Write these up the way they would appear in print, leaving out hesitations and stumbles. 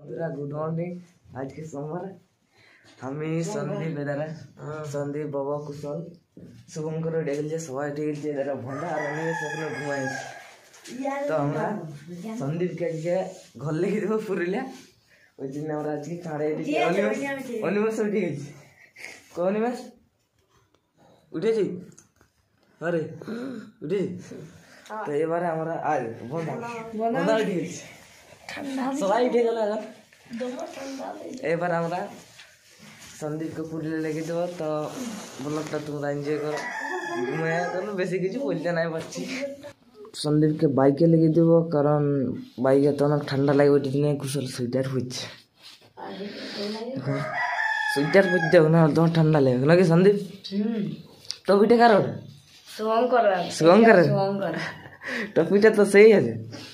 বন্ধুরা good morning. আজকে সোমবার। আমি সন্দীপ এদারা সন্দীপ বাবা কুশল শুভঙ্কর ডেকেছে, সবাই ডেকেছে এদারা ভন্ডা আর আমি সকলে ঘুমাই। তো আমরা সন্দীপকে আজকে ঘর লেগে দেবো পুরুলিয়া, ওই জন্য আমরা আজকে কাঁড়ে অনিমাস উঠে গেছি। অনিমাস উঠেছি, আরে উঠেছি। তো এবারে আমরা আর ভন্ডা উঠে গেছি, সবাই উঠে গেল। এবার আমরা সন্দীপকে পুরুলিয়া লেগে দেবো। তো ব্লগটা তোমরা এনজয় করো, ঘুমিয়ে কোনো বেশি কিছু বলতে নাই পারছি। সন্দীপকে বাইকে লেগে দেবো, কারণ বাইকে তো অনেক ঠান্ডা লাগে, ওইটা নিয়ে কুশল সোয়েটার পরছে। সোয়েটার পরতে হবে না, তোমার ঠান্ডা লাগবে নাকি সন্দীপ? টপিটা কারণ শুভঙ্কর, টপিটা তো সেই আছে।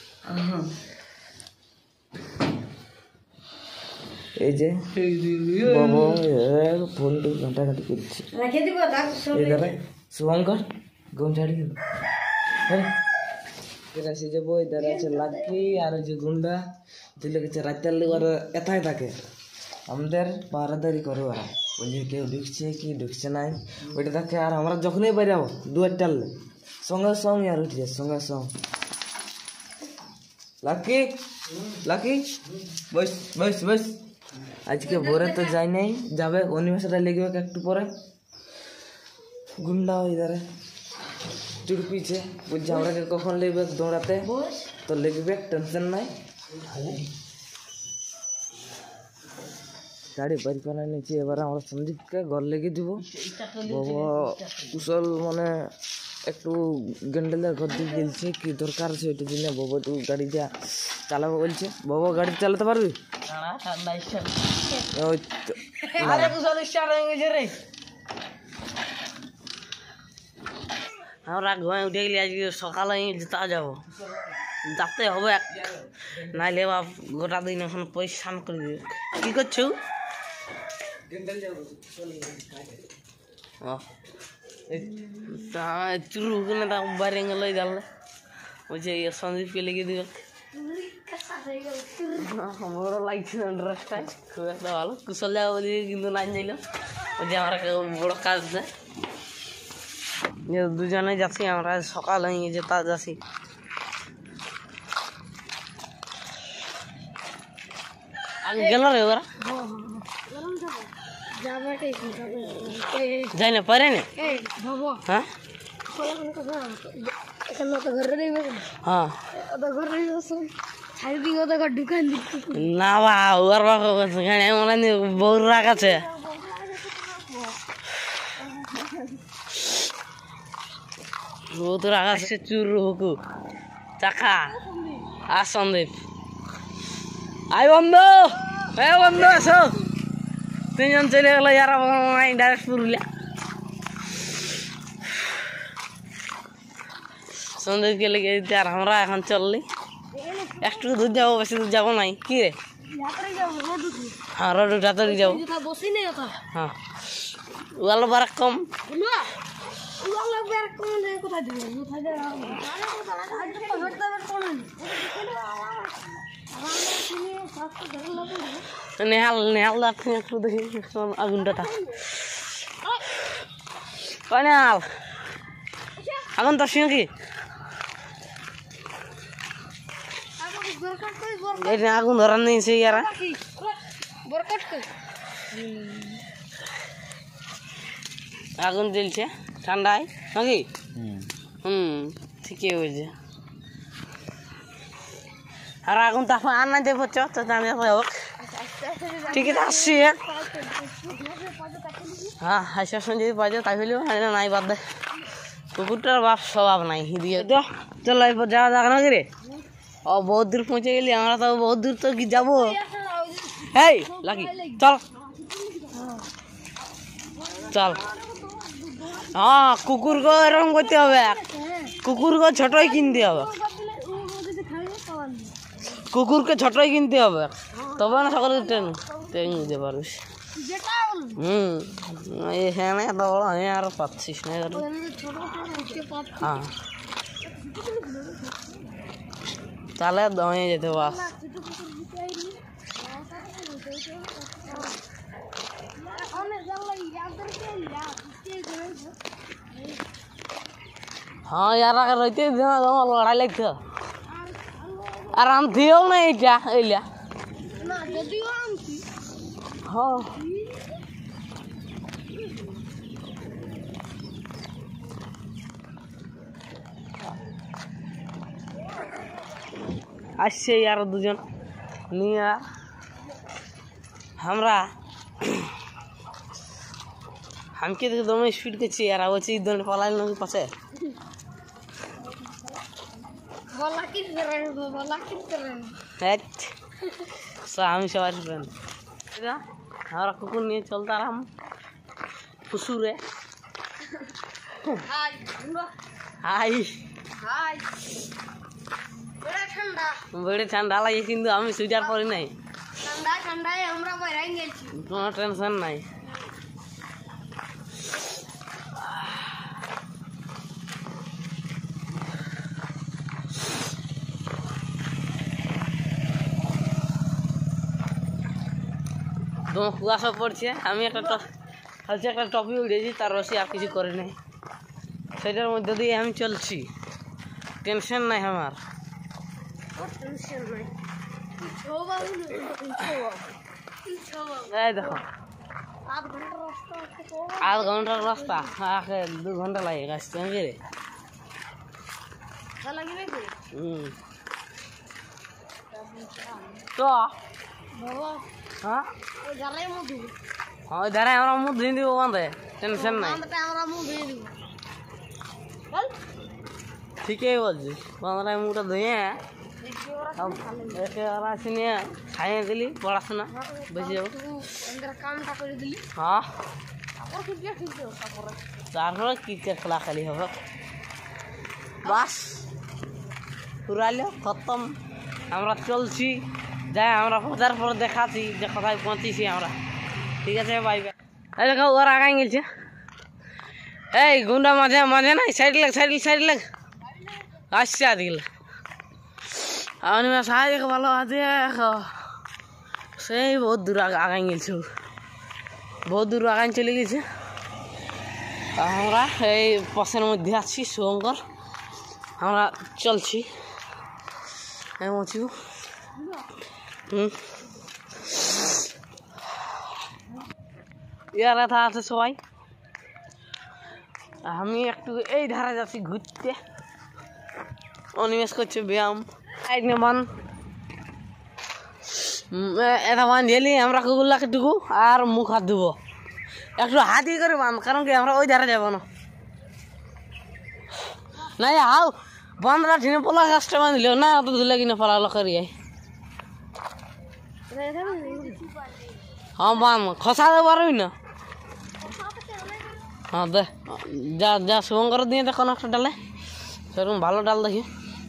এই যে বাবা ফোনটা ঘাঁটাঘাঁটি করছে, শুভঙ্কর ঘুম ছাড়ি গেল। সে যাবো এদের আছে লাকি আর যে গুন্ডা দিলে গেছে রাতের লেগে এথায় থাকে, আমাদের পাহারাদারি করে ওরা, বলছে কেউ ঢুকছে কি ঢুকছে নাই ওইটা দেখে। আর আমরা যখনই বাইরে যাবো দুয়ার টাললে সঙ্গে সঙ্গে আর উঠে যায় সঙ্গে সঙ্গে। Lucky Lucky boss boss boss. আজকে ভোরে তো যাই নাই, যাবে অনিমেষটা লেগবে একটু পরে। গুন্ডা ইধারে চুড়পিছে, বলছে আমরাকে কখন লেগবে দৌড়াতে, তো লেগবে, টেনশন নাই। গাড়ি বাড়ি করে নিয়েছি, এবার আমরা সন্দীপকে ঘর লেগে দিব। বাবা কুশল মানে একটু গেন্ডেলের ঘর দিয়ে গেলছে, কি দরকার আছে ওইটার জন্য বাবা একটু গাড়িটা চালাবো বলছে। বাবা গাড়ি চালাতে পারবি? আমরা ঘুমায় উঠে গেলে আজকে সকালে যেতে যাবো, যাতে হবে, নাইলে বাপ গোটা দিন এখন পরিশ্রাম করে দিবে। কি করছো? চুরু তা বাইরে গেল জানলে, বলছে সন্দীপকে লেগে দিবে। বড় লাগছে না ড্রেসটা, খুব একটা ভালো। কুশল যাবো বলি কিন্তু নাই যাইল, বলছে আমার বড় কাজ দেয়। দুজনে যাচ্ছি আমরা, সকাল হয়ে গেছে তা যাচ্ছি। আগে গেল রে ওরা যাই না পারে না। হ্যাঁ না বা ওর মনে বহু রাগ আছে। বহুত রাগ আছে, চুর হুকু চাকা। আর সন্দীপ আই বন্ধু, এ বন্ধু আসো, তিনজন চলে গেল যারা ডাইরেক্ট পুরুলিয়া। সন্দীপকে লেগে দিতে আর আমরা এখন চললি, একটু দূর যাবো, বেশি দূর যাবো নাই। কি রে? হ্যাঁ রোড উঠাতে যাবো। হ্যাঁ ওয়ালো বারাক কম নেহাল নেহাল একটু দেখি আগুনটা নেহাল আগুন তার সঙ্গে কি আগুন ধরার নেই সেই ইয়ারা আগুন জ্বলছে ঠান্ডায় নাকি? ঠিকই হয়েছে। আর আগুন তো আর নাই দেবো, হোক ঠিক আছে আসছি। হ্যাঁ হাসি যদি বাজে তাই হলেও নাই বাদ দেয়। কুকুরটার বাপ স্বভাব নাই দিয়ে তো চলো এরপর যাওয়া যাক নাকি রে? ও বহুত দূর পৌঁছে গেলি, আমরা তো বহুত দূর তো কি যাবো। এই লাকি চল চল। হ্যাঁ কুকুরকে এরকম করতে হবে, কুকুরকে ছোটই কিনতে হবে, কুকুরকে ছোটই কিনতে হবে, তবে না সকলে ট্রেন নিতে পারবিস। এখানে এত বড় আমি আর পাচ্ছিস না। হ্যাঁ তাহলে দমে যেতে পার। हाँ यार अगर रहते लड़ाई लगते आराम थी नहीं क्या हाँ আসছে यार দুজন নিয়ে আমরা हमके तो दोनों स्पीड के चाहिए यार वो चीज दोनों पलाल नहीं पासे बोला किस तरह हेट हम सवार फ्रेंड हमारा कुकुर नहीं चलता रहा हम फुसूर है हाय हाय हाय बड़े ठंडा लगे किंतु हमें सुजार पड़ी नहीं ठंडा है हमरा बहराई गेल छी कोनो टेंशन नहीं दो कुआशा पड़ছে আমি একটা হালকা একটা টপি উড়েছি তার রসি আর কিছু করে নাই সেটার মধ্যে দিয়ে আমি চলছি টেনশন নাই আমার टेंशन नहीं छोबा এই দেখো आध घंटा रास्ता आध है तो घंटाর রাস্তা আগে 2 ঘন্টা লাগে আসতে আমি রে चला लगे रे তো बाबा हाँ ओ जाले मुदु हाँ इधर है हमारा मुंह धुई দিব বাঁধে টেনশন নাই बांधते हमरा मुंह दे दू चल ঠিকই বলছিস বাঁধরা মুখটা ধুয়ে একে ওরা আসিনি খাইয়ে দিলি পড়াশোনা বেশি যাবো अंदर काम टा कर दिली হ্যাঁ और क्रिकेट खेलते हो तापर তারপরে ক্রিকেট খেলা খেলি হবে বাস পুরালো খতম আমরা চলছি যাই আমরা বাজার পর দেখাচ্ছি যে কোথায় পৌঁছেছি আমরা ঠিক আছে বাই বাই এই দেখো ওরা আগাই গেছে এই গুন্ডা মাঝে মাঝে নাই সাইড লাগ আসছে আদিল আমি সাহায্য দেখো ভালো আছে সেই বহুত দূর আগাই গেছে বহুত দূর আগাই চলে গেছে আমরা এই পথের মধ্যে আছি শুভঙ্কর আমরা চলছি এমন ইয়ার কথা আছে সবাই আমি একটু এই ধারে যাচ্ছি ঘুরতে অনিমেষ করছে ব্যায়াম একদিন বান এটা বাঁধেলি আমরা কুকুরলাকে টুকু আর মুখ হাত ধুবো একটু হাতি করে বাঁধ কারণ কি আমরা ওই ধারে যাবো না নাই আও বাঁধরা ঠিনে পোলা গাছটা বাঁধলিও না অত ধুলে কিনে পলালো করিয়ে हाँ बाम खसा दे पारबी ना हाँ दे जा जा शुभंकर दिए देखो ना একটা ডালে সেরকম ভালো ডাল দেখি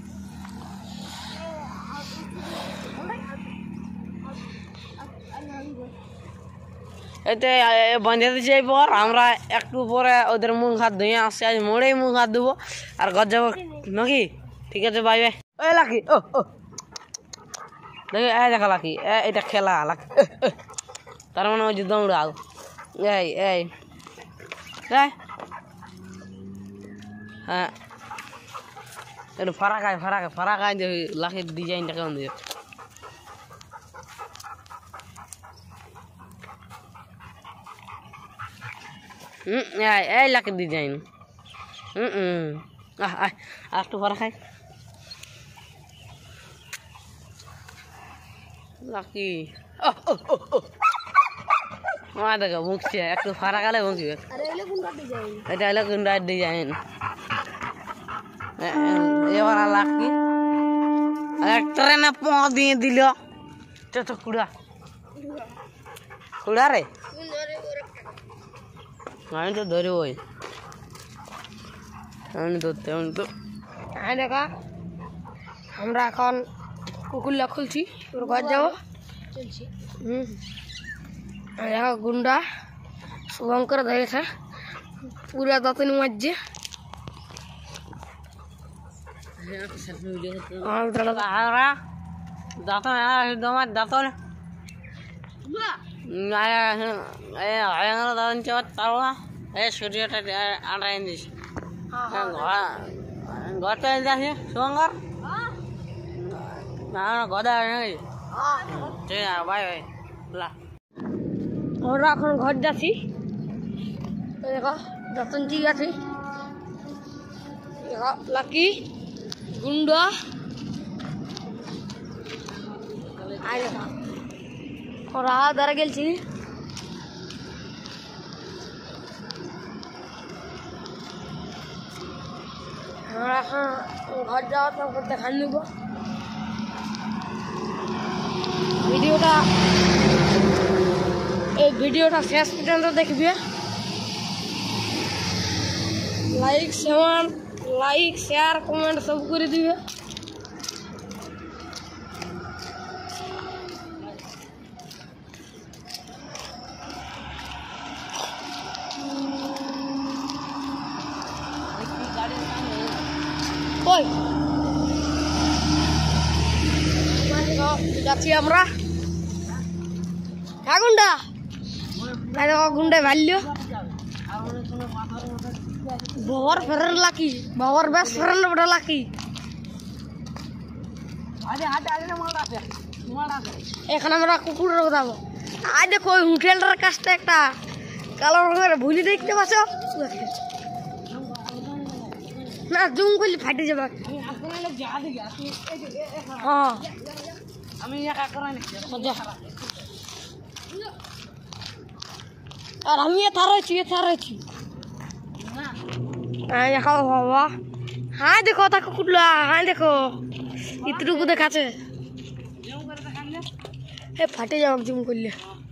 এতে বাঁধে দিয়েছে এরপর আমরা একটু পরে ওদের মুখ হাত ধুয়ে আসছি আজ মোড়েই মুখ হাত ধুবো আর ঘর যাবো নাকি ঠিক আছে বাই বাই ওই লাকি ও ও দেখি এই দেখা লাকি এটা খেলা লাকি তার মানে ওই যে দৌড়াও এই এই হ্যাঁ একটু ফারাক যে লাখির ডিজাইনটা কেমন দিয়ে এই লাখির ডিজাইন আর একটু ফারাক লাকি দেখো মুখছে একটু ফারাক আলে মুখবে এটা হলো গুন্ডার ডিজাইন এবার লাকি ট্রেনে প দিয়ে দিল তো কুড়া রে আমি তো ধরে ওই আমি ধরতে দেখা আমরা এখন কুকুরলা খুলছি তোর ঘর যাবো देखो गुंडा शुभंकर धरेছে पूरा दातन मज्जे सूर्यटा आटाइन दिस घर तो जाए सुगर गदा ठीक है बाय बाय ला আমরা এখন ঘর যাচ্ছি দেখো যতনজি আছে দেখো লাকি গুন্ডা আই দেখো ওরা ধরে গেলছি আমরা এখন ঘর যাওয়ার পর দেখান নেব ভিডিওটা শেষ পর্যন্ত দেখবে লাইক শেয়ার কমেন্ট সব করে দিবে ওই যাচ্ছি আমরা হ্যাঁ গুন্ডা গুন্ডা ভাল্য বাবার ফ্রেন্ড লাকি বাবার বেস্ট ফ্রেন্ড বড় লাকি এখন আমরা কুকুর যাবো আজ দেখো হোটেলটার কাছটা একটা কালো রঙের ভুলি দেখতে পাচ্ছ না জুম করলে ফাটে যাবে হ্যাঁ আমি আর আমি থারাইছি দেখো বাবা হ্যাঁ দেখো তা কুকুরলা হ্যাঁ দেখো ইতটুকু দেখাচ্ছে এ ফাটে যাবে জুম করলে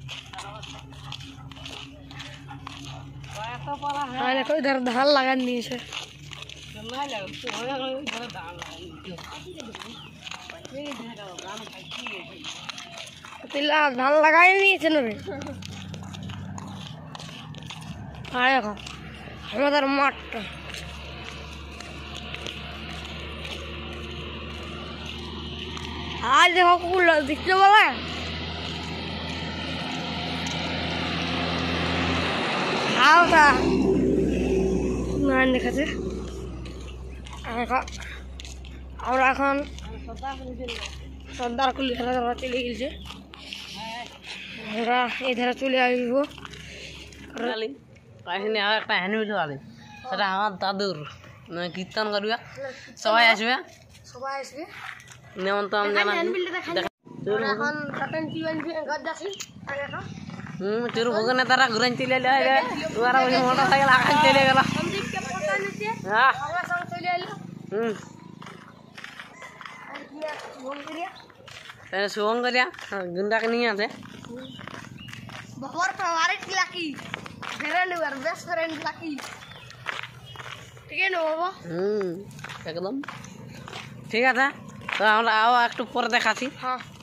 হ্যাঁ দেখো ইধার ধান লাগান নিয়েছে ধান লাগাই নিয়েছে না রে হ্যাঁ দেখো আমাদের মাঠটা আজ দেখো কুকুর দেখতে বলে হাওটা না দেখাচ্ছে আমরা এখন সর্দারকুলি ধারা চলে গেছে আমরা এই ধারা চলে আসবো কাহিনী আর একটা হ্যান্ডমিল আলি সেটা আমার দাদুর কীর্তন করবে সবাই আসবে নেমন্তন্ন চুর ভোগনে তারা ঘুরে চলে মোটর সাইকেল আকাশ চলে গেল শুভঙ্করিয়া গুন্ডাকে নিয়ে আছে বাবার ফেভারিট লাকি ফ্রেন্ড আর বেস্ট ফ্রেন্ড লাকি ঠিক আছে বাবা একদম ঠিক আছে তো আমরা একটু পরে দেখাচ্ছি হ্যাঁ